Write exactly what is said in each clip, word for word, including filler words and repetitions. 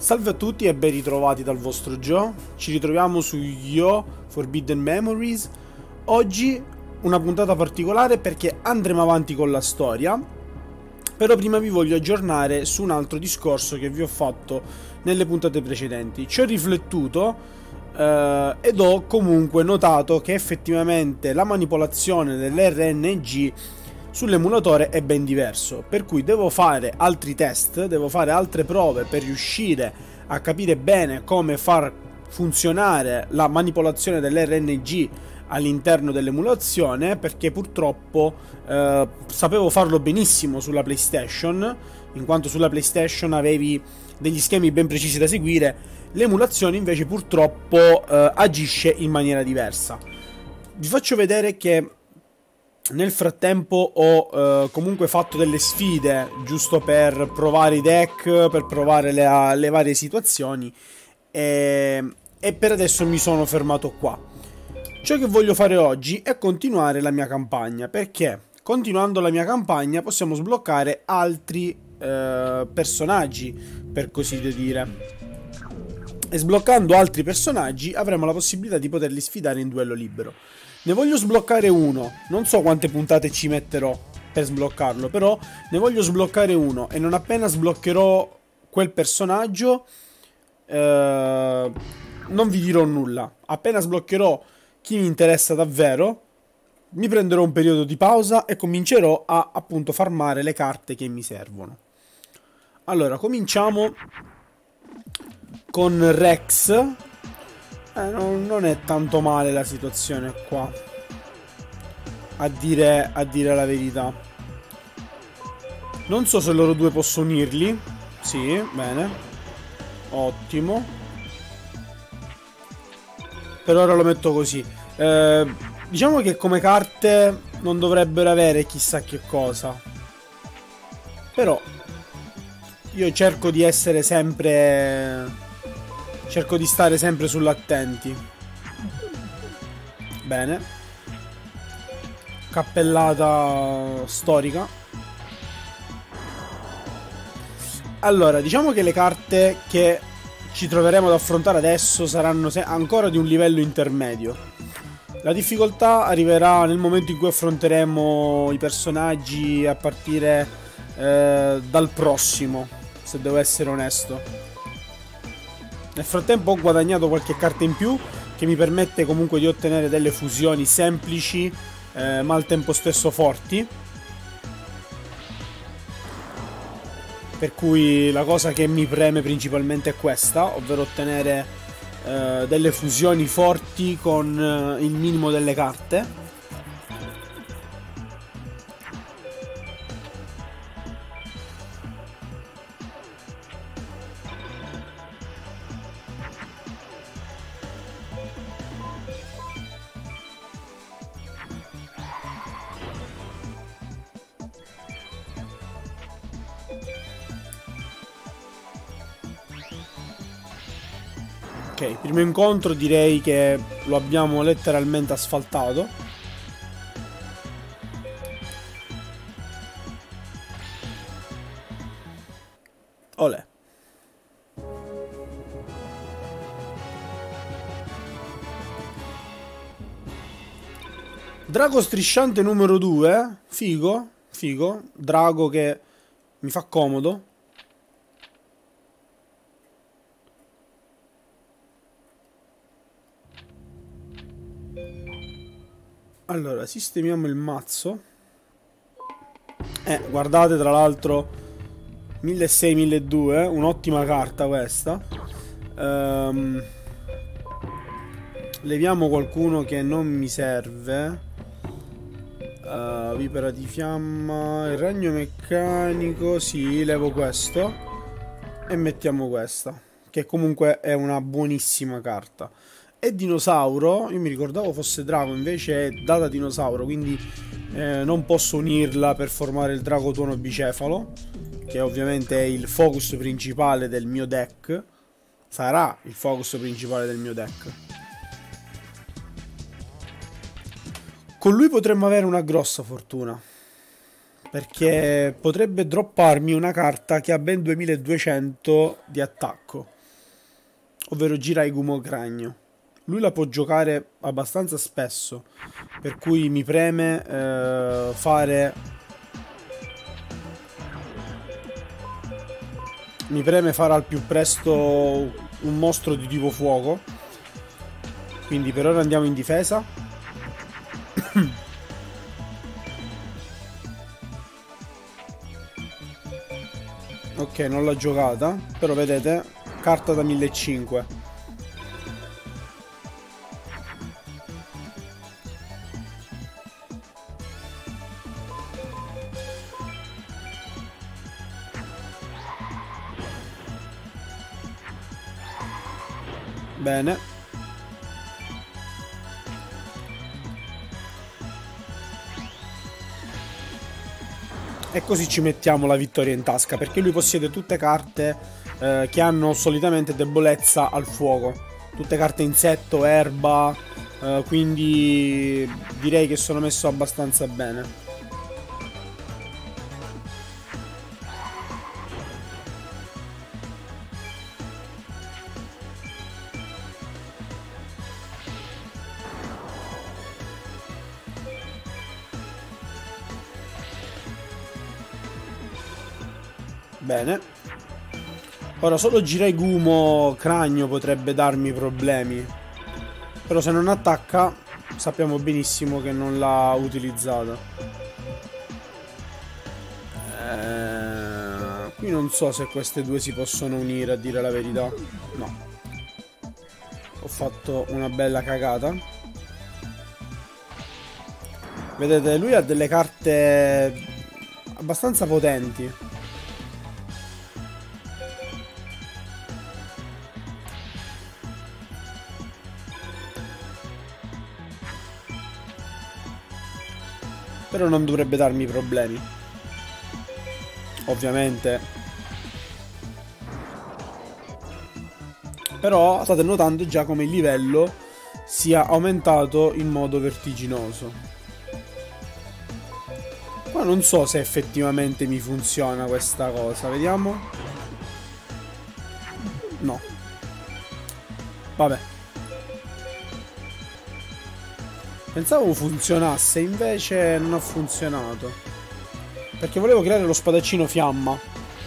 Salve a tutti e ben ritrovati dal vostro Joe. Ci ritroviamo su Yo Forbidden Memories. Oggi una puntata particolare perché andremo avanti con la storia. Però prima vi voglio aggiornare su un altro discorso che vi ho fatto nelle puntate precedenti. Ci ho riflettuto eh, ed ho comunque notato che effettivamente la manipolazione dell'R N G sull'emulatore è ben diverso, per cui devo fare altri test, devo fare altre prove per riuscire a capire bene come far funzionare la manipolazione dell'R N G all'interno dell'emulazione, perché purtroppo eh, sapevo farlo benissimo sulla PlayStation, in quanto sulla PlayStation avevi degli schemi ben precisi da seguire. L'emulazione invece purtroppo eh, agisce in maniera diversa. Vi faccio vedere che nel frattempo ho eh, comunque fatto delle sfide giusto per provare i deck, per provare le, le varie situazioni e, e per adesso mi sono fermato qua. Ciò che voglio fare oggi è continuare la mia campagna, perché continuando la mia campagna possiamo sbloccare altri eh, personaggi, per così dire. E sbloccando altri personaggi avremo la possibilità di poterli sfidare in duello libero. Ne voglio sbloccare uno, non so quante puntate ci metterò per sbloccarlo, però ne voglio sbloccare uno e non appena sbloccherò quel personaggio eh, non vi dirò nulla. Appena sbloccherò chi mi interessa davvero mi prenderò un periodo di pausa e comincerò a appunto farmare le carte che mi servono. Allora, cominciamo con Rex. Eh, non, non è tanto male la situazione qua, a dire, a dire la verità. Non so se loro due posso unirli. Sì, bene. Ottimo. Per ora lo metto così. Eh, diciamo che come carte non dovrebbero avere chissà che cosa. Però io cerco di essere sempre... Cerco di stare sempre sull'attenti. Bene. Cappellata storica. Allora, diciamo che le carte che ci troveremo ad affrontare adesso saranno ancora di un livello intermedio. La difficoltà arriverà nel momento in cui affronteremo i personaggi a partire eh, dal prossimo, se devo essere onesto. Nel frattempo ho guadagnato qualche carta in più che mi permette comunque di ottenere delle fusioni semplici eh, ma al tempo stesso forti. Per cui la cosa che mi preme principalmente è questa, ovvero ottenere eh, delle fusioni forti con eh, il minimo delle carte. Ok, primo incontro direi che lo abbiamo letteralmente asfaltato. Olè. Drago strisciante numero due. Figo, figo. Drago che mi fa comodo. Allora, sistemiamo il mazzo. Eh, guardate tra l'altro milleseicento milleduecento, un'ottima carta questa. um, Leviamo qualcuno che non mi serve. uh, Vipera di fiamma, il ragno meccanico. Sì, levo questo e mettiamo questa, che comunque è una buonissima carta. E dinosauro, io mi ricordavo fosse drago, invece è data dinosauro, quindi eh, non posso unirla per formare il drago tuono bicefalo, che ovviamente è il focus principale del mio deck. Sarà il focus principale del mio deck. Con lui potremmo avere una grossa fortuna, perché potrebbe dropparmi una carta che ha ben duemiladuecento di attacco. ovvero Jiraigumo Cragno. Lui la può giocare abbastanza spesso, per cui mi preme eh, fare... Mi preme fare al più presto un mostro di tipo fuoco. Quindi per ora andiamo in difesa. Ok, non l'ho giocata. Però vedete, carta da millecinquecento. Bene. E così ci mettiamo la vittoria in tasca, perché lui possiede tutte carte eh, che hanno solitamente debolezza al fuoco. Tutte carte insetto, erba, eh, quindi direi che sono messo abbastanza bene. Bene. Ora solo Jiraigumo Cragno potrebbe darmi problemi. Però se non attacca sappiamo benissimo che non l'ha utilizzata. eh, Qui non so se queste due si possono unire, a dire la verità. No. Ho fatto una bella cagata. Vedete, lui ha delle carte abbastanza potenti. Però non dovrebbe darmi problemi. Ovviamente. Però state notando già come il livello sia aumentato in modo vertiginoso. Qua non so se effettivamente mi funziona questa cosa. Vediamo. No. Vabbè. Pensavo funzionasse, invece non ha funzionato. Perché volevo creare lo spadaccino fiamma.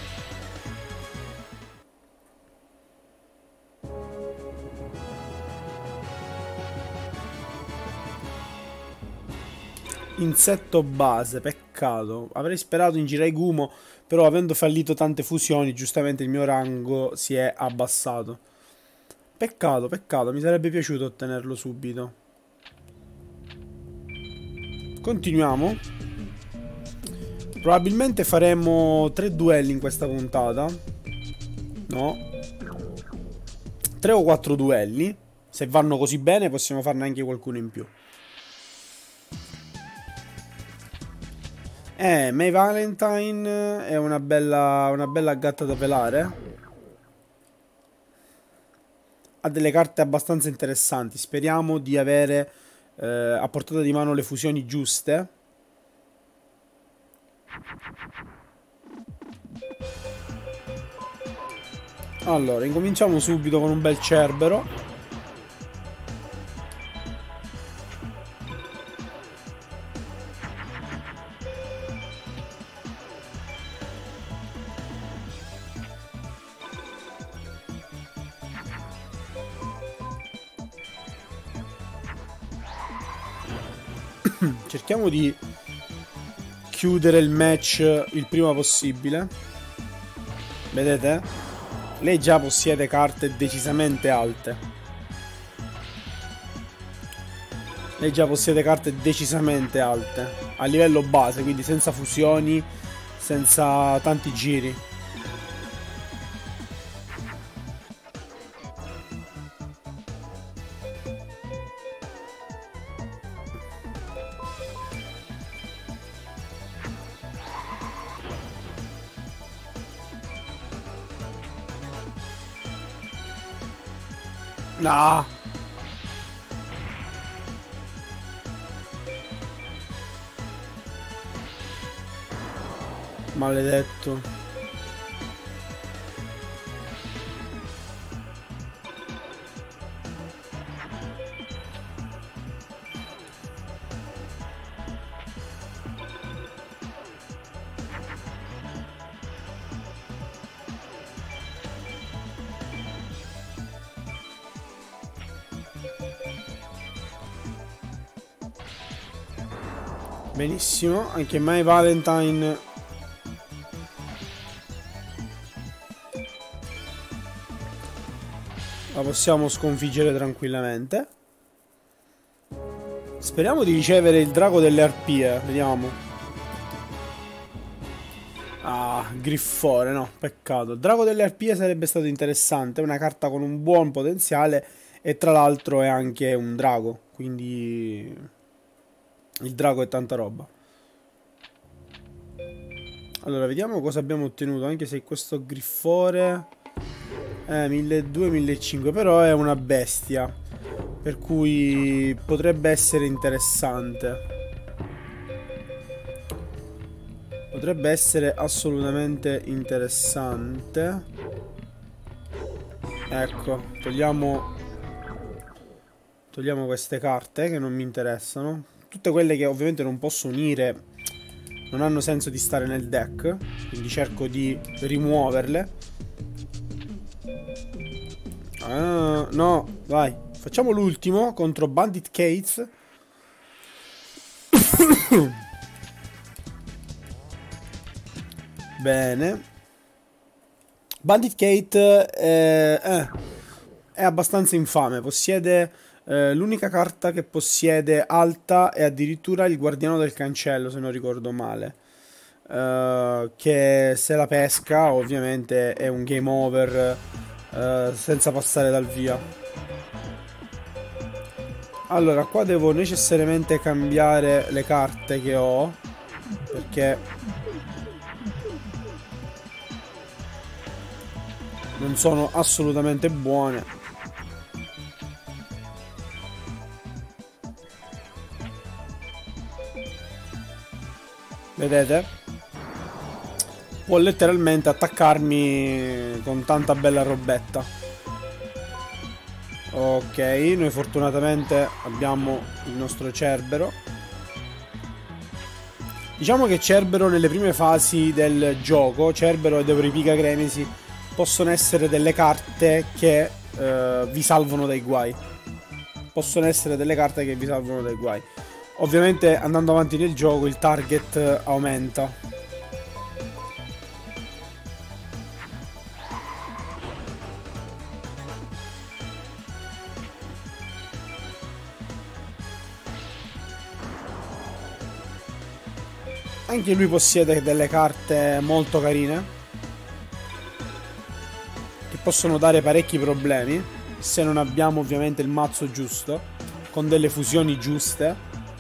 Insetto base, peccato. Avrei sperato in Jiraigumo, però avendo fallito tante fusioni, giustamente il mio rango si è abbassato. Peccato, peccato, mi sarebbe piaciuto ottenerlo subito. Continuiamo. Probabilmente faremo tre duelli in questa puntata. No, tre o quattro duelli. Se vanno così bene possiamo farne anche qualcuno in più. Eh, May Valentine è una bella, una bella gatta da pelare. Ha delle carte abbastanza interessanti. Speriamo di avere eh, a portata di mano le fusioni giuste. Allora, incominciamo subito con un bel Cerbero. Cerchiamo di chiudere il match il prima possibile. Vedete? Lei già possiede carte decisamente alte. Lei già possiede carte decisamente alte a livello base, quindi senza fusioni, senza tanti giri. No. Maledetto. Benissimo, anche My Valentine la possiamo sconfiggere tranquillamente. Speriamo di ricevere il drago delle arpie, vediamo. Ah, Griffore, no, peccato. Il drago delle arpie sarebbe stato interessante, è una carta con un buon potenziale e tra l'altro è anche un drago, quindi il drago è tanta roba. Allora, vediamo cosa abbiamo ottenuto, anche se questo Griffore eh, milleduecento millecinquecento, però è una bestia, per cui potrebbe essere interessante. Potrebbe essere assolutamente interessante. Ecco, togliamo Togliamo queste carte che non mi interessano. Tutte quelle che ovviamente non posso unire non hanno senso di stare nel deck, quindi cerco di rimuoverle. Ah, no, vai. Facciamo l'ultimo contro Bandit Keith. Bene. Bandit Keith è, eh, è abbastanza infame. Possiede eh, l'unica carta che possiede alta è addirittura il Guardiano del Cancello, se non ricordo male. Uh, che se la pesca ovviamente è un game over uh, senza passare dal via. Allora, qua devo necessariamente cambiare le carte che ho, perché non sono assolutamente buone. Vedete? Può letteralmente attaccarmi con tanta bella robetta. Ok, noi fortunatamente abbiamo il nostro Cerbero. Diciamo che Cerbero nelle prime fasi del gioco, Cerbero ed Euripica Gremisi, possono essere delle carte che eh, vi salvano dai guai. Possono essere delle carte che vi salvano dai guai. Ovviamente andando avanti nel gioco il target aumenta. Anche lui possiede delle carte molto carine che possono dare parecchi problemi se non abbiamo ovviamente il mazzo giusto, con delle fusioni giuste.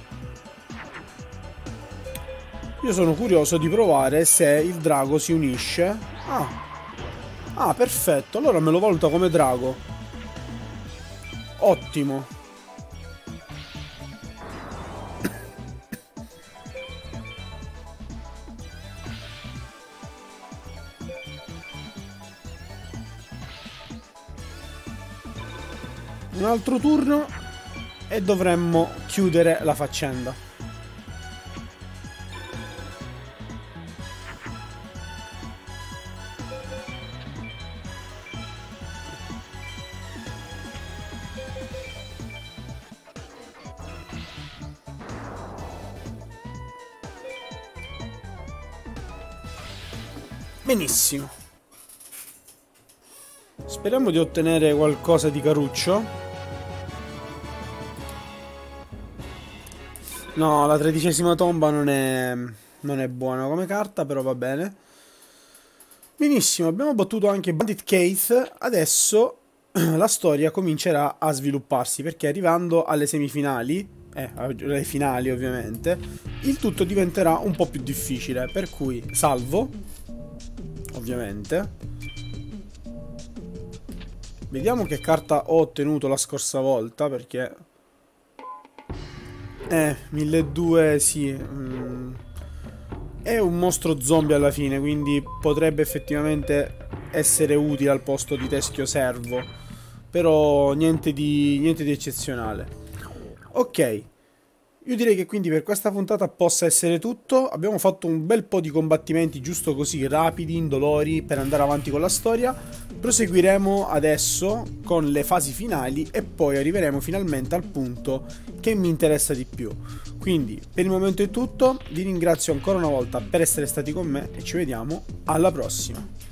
Io sono curioso di provare se il drago si unisce. Ah, ah, perfetto, allora me lo valuta come drago. Ottimo. Un altro turno e dovremmo chiudere la faccenda. Benissimo. Speriamo di ottenere qualcosa di caruccio. No, la tredicesima tomba non è, non è buona come carta, però va bene. Benissimo, abbiamo battuto anche Bandit Keith. Adesso la storia comincerà a svilupparsi, perché arrivando alle semifinali, eh, alle finali ovviamente, il tutto diventerà un po' più difficile. Per cui salvo, ovviamente. Vediamo che carta ho ottenuto la scorsa volta, perché... Eh, milleduecento, sì. Mm. È un mostro zombie alla fine, quindi potrebbe effettivamente essere utile al posto di Teschio Servo. Però niente di, niente di eccezionale. Ok. Io direi che quindi per questa puntata possa essere tutto. Abbiamo fatto un bel po' di combattimenti giusto così, rapidi, indolori, per andare avanti con la storia. Proseguiremo adesso con le fasi finali e poi arriveremo finalmente al punto che che mi interessa di più. Quindi per il momento è tutto, vi ringrazio ancora una volta per essere stati con me e ci vediamo alla prossima.